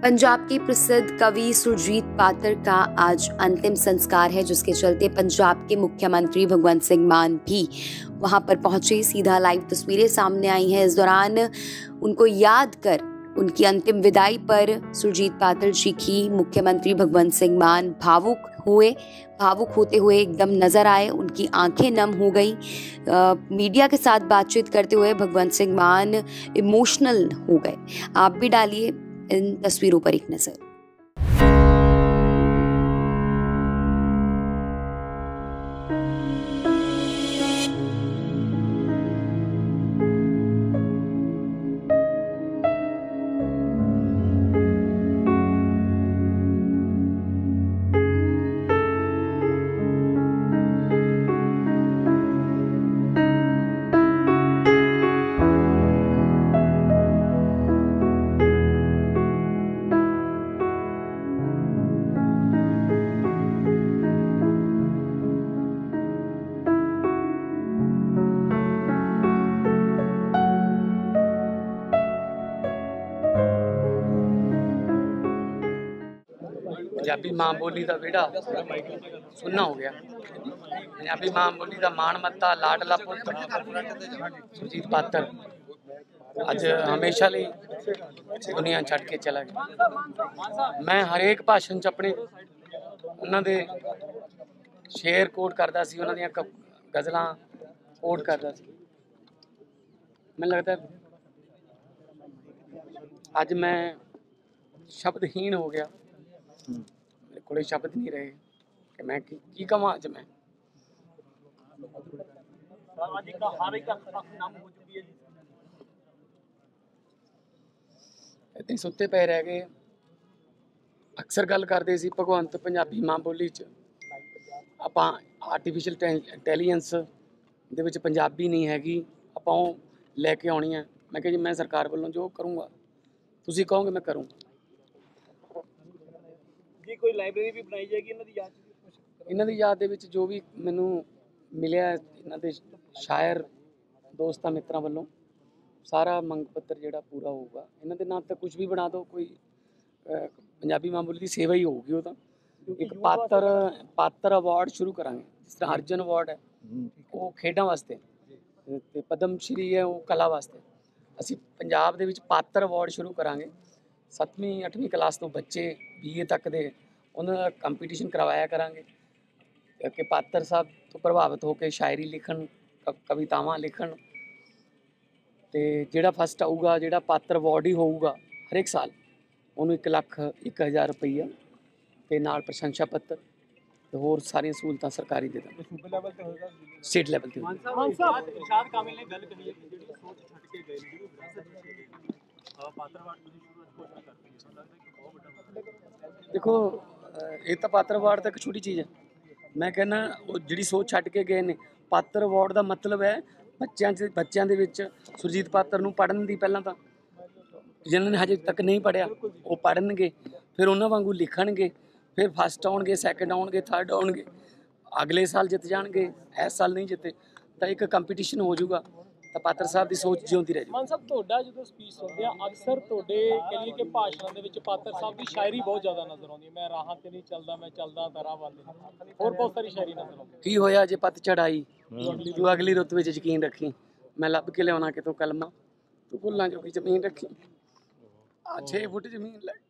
पंजाब के प्रसिद्ध कवि सुरजीत पातर का आज अंतिम संस्कार है, जिसके चलते पंजाब के मुख्यमंत्री भगवंत सिंह मान भी वहां पर पहुंचे। सीधा लाइव तस्वीरें सामने आई हैं। इस दौरान उनको याद कर उनकी अंतिम विदाई पर सुरजीत पातर जी की मुख्यमंत्री भगवंत सिंह मान भावुक होते हुए एकदम नजर आए। उनकी आंखें नम हो गई। मीडिया के साथ बातचीत करते हुए भगवंत सिंह मान इमोशनल हो गए। आप भी डालिए इन तस्वीरों पर एक नजर। पंजाबी मां बोली का विड़ा सुनना हो गया। पंजाबी मां बोली का माण मत्ता लाडला पुत सुरजीत पातर अज हमेशा लिए दुनिया छड़ के चला गया। मैं हरेक भाषण च अपने उन्होंने शेर कोट करता सी, उन्होंने गज़लां कोट करता सी। मैनूं लगता अज मैं शब्दहीन हो गया। मेरे को शब्द नहीं रहे कि मैं की कवां। अज मैं इदां ही सुत्ते पे रह गए। अक्सर गल करते सी भगवंत पंजाबी मां बोली च आपां आर्टिफिशियल इंटैलीजेंस दे विच पंजाबी नहीं हैगी, आपां ओह लैके आउणी है। मैं कहा जी मैं सरकार वालों जो करूँगा तुसीं कहोगे मैं करूँगा। जी कोई लाइब्रेरी भी बनाई जाएगी इन्हां दी याद दे विच जो भी मैनूं मिलिया इन्हां दे शायर दोस्तां मित्रां वालों सारा मंग पत्र जिहड़ा पूरा होऊगा। इन्हां दे नाम ते कुछ भी बना दो, कोई पंजाबी मां बोली दी सेवा ही होऊगी। ओह तां एक पात्र अवार्ड शुरू करांगे, जिस तरह अर्जन अवार्ड है वो खेडां वास्ते ते पद्म श्री है वो कला वास्ते। असीं पंजाब दे विच पात्र अवार्ड शुरू करांगे। 7वीं 8वीं क्लास तो बच्चे BA तक दे उन्हां दा कंपीटीशन करवाया करांगे कि पात्र साहब तो प्रभावित होकर शायरी लिखण, कवितावां लिखण। ते जिहड़ा फस्ट आऊगा, जिहड़ा पात्र अवार्ड ही होऊगा हर एक साल उन्होंने 1,01,000 रुपया ते नाल प्रशंसा पत्र ते होर सारियां सहूलतां सरकारी दे देंगे। स्टेट लैवल ते इरशाद कामिल ने गल कही है कि ਜਿਹੜੀ ਸੋਚ ਛੱਡ ਕੇ ਗਏ ਨੇ, ਜਿਹੜੀ ਵਿਰਾਸਤ ਛੱਡ ਕੇ ਗਏ ਨੇ, ਪਾਤਰਵਾਦ ਤੁਸੀਂ ਸ਼ੁਰੂ ਘੋਸ਼ਣਾ ਕਰਤੀ ਹੈ। ਲੱਗਦਾ ਕਿ ਬਹੁਤ ਵੱਡਾ देखो ये तो पात्र अवार्ड तो एक छोटी चीज़ है। मैं कहना वो जिहड़ी सोच छड्ड के गए ने, पात्र अवार्ड का मतलब है बच्चों दे विच सुरजीत पात्र नूं पढ़न दी पहलां तां जिन्होंने हजे तक नहीं पढ़िया वो पढ़नगे, फिर उन्हां वांगू लिखणगे, फिर फस्ट आउणगे, सैकेंड आउणगे, थर्ड आउणगे, अगले साल जित जाणगे। इस साल नहीं जिते तो एक कंपीटीशन हो जूगा। तो पात्र साहब की सोच जिउंदी रह जू। ਮਾਨ ਸਾਹਿਬ ਤੁਹਾਡਾ ਜਦੋਂ ਸਪੀਚ ਸੁਣਦੇ ਆ ਅਕਸਰ ਤੁਹਾਡੇ ਕਹਿ ਲਈਏ ਕਿ ਭਾਸ਼ਣਾਂ ਦੇ ਵਿੱਚ ਪਾਤਰ ਸਾਹਿਬ ਦੀ ਸ਼ਾਇਰੀ ਬਹੁਤ ਜ਼ਿਆਦਾ ਨਜ਼ਰ ਆਉਂਦੀ ਹੈ। ਮੈਂ ਰਾਹਾਂ ਤੇ ਨਹੀਂ ਚੱਲਦਾ, ਮੈਂ ਚੱਲਦਾ ਤਾਂ ਰਾਹ ਵੱਲ। ਹੋਰ ਬਹੁਤ ਸਾਰੀ ਸ਼ਾਇਰੀ ਨਜ਼ਰ ਆਉਂਦੀ। की होया जे पत चढ़ाई तू अगली रुत विच यकीन रखी, मैं लभ के लियाउणा कितों कलमा तू भुल्लां जो की जमीन रखी। 6 फुट जमीन लै